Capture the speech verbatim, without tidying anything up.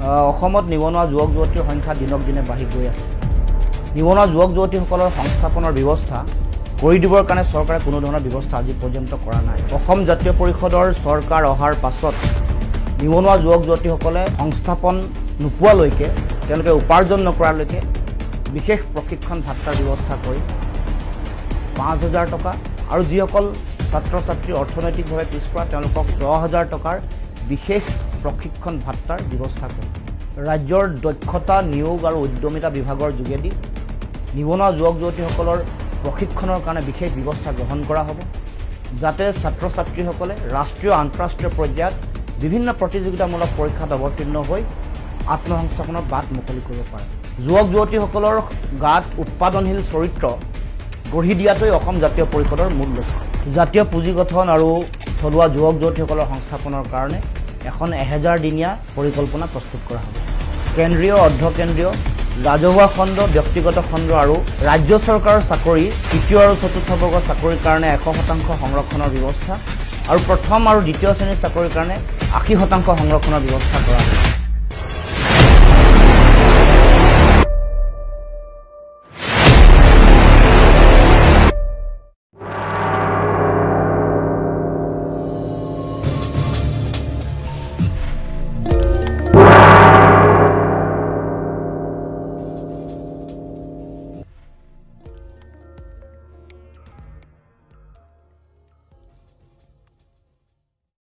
অসমত নিবনুৱা যুৱক যুৱতীৰ সংখ্যা দিনক দিনে বাঢ়ি গৈ আছে। নিবনুৱা যুৱক যুৱতীসকলৰ সংস্থাপনৰ ব্যৱস্থা কৰি দিবৰ কাৰণে চৰকাৰে কোনো ধৰণৰ ব্যৱস্থা আজি পৰ্যন্ত কৰা নাই। অসম জাতীয় পৰিষদৰ চৰকাৰ অহাৰ পাছত নিবনুৱা যুৱক যুৱতীসকলে সংস্থাপন নোপোৱালৈকে তেওঁলোকে উপাৰ্জন নকৰালৈকে বিশেষ প্ৰশিক্ষণ ভাত্তাৰ ব্যৱস্থা কৰি পাঁচ হাজাৰ টকা আৰু যিসকল ছাত্ৰ ছাত্ৰী অৰ্থনৈতিকভাৱে পিছপৰা তেওঁলোকক দহ হাজাৰ টকাৰ বিশেষ প্ৰশিক্ষণ ভাত্তাৰ ব্যৱস্থা কৰে। ৰাজ্যৰ দক্ষতা নিয়োগ আৰু উদ্যমিতা বিভাগৰ যোগেদি নিবনুৱা যুৱক যুৱতীসকলৰ প্ৰশিক্ষণৰ কাৰণে বিশেষ ব্যৱস্থা গ্ৰহণ কৰা হ'ব, যাতে ছাত্ৰ ছাত্ৰীসকলে ৰাষ্ট্ৰীয় আন্তঃৰাষ্ট্ৰীয় পৰ্যায়ত বিভিন্ন প্ৰতিযোগিতামূলক পৰীক্ষাত অৱতীৰ্ণ হৈ আত্মসংস্থাপনৰ বাট মুকলি কৰিব পাৰে। যুৱক যুৱতীসকলৰ গাত উৎপাদনশীল চৰিত্ৰ গঢ়ি দিয়াটোৱেই অসম জাতীয় পৰিষদৰ মূল লক্ষ্য। জাতীয় পুঁজি গঠন আৰু থলুৱা যুৱক যুৱতীসকলৰ সংস্থাপনৰ কাৰণে এখন এহেজাৰ দিনীয়া পৰিকল্পনা প্ৰস্তুত কৰা হ'ব। কেন্দ্ৰীয় অৰ্ধকেন্দ্ৰীয় ৰাজহুৱা খণ্ড ব্যক্তিগত খণ্ড আৰু ৰাজ্য চৰকাৰৰ চাকৰি তৃতীয় আৰু চতুৰ্থ বৰ্গৰ চাকৰিৰ কাৰণে এশ শতাংশ সংৰক্ষণৰ ব্যৱস্থা আৰু প্ৰথম আৰু দ্বিতীয় শ্ৰেণীৰ চাকৰিৰ কাৰণে আশী শতাংশ সংৰক্ষণৰ ব্যৱস্থা কৰা হ'ব।